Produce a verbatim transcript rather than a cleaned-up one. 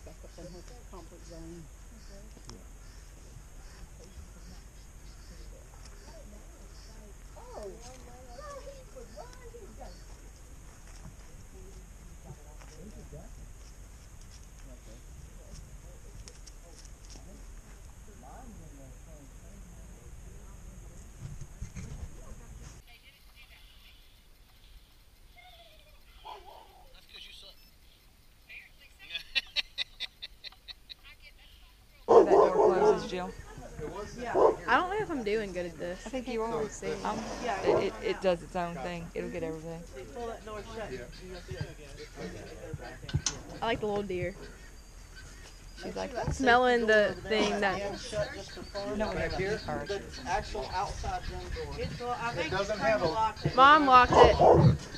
back up in her comfort zone. Oh, That door closes, Jill. I don't know if I'm doing good at this. I think you are. Um, Yeah. it, it, it does its own thing. It'll get everything. Pull that door shut. I like the little deer. She's like, Smelling the thing that. no one ever eats her. Actual outside gun door. It's, well, I It doesn't have a Mom locked it.